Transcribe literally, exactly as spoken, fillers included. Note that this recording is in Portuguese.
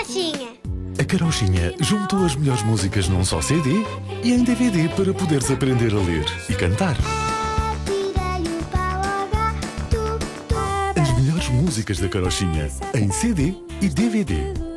Carochinha. A Carochinha juntou as melhores músicas num só C D e em D V D para poderes aprender a ler e cantar. As melhores músicas da Carochinha em C D e D V D.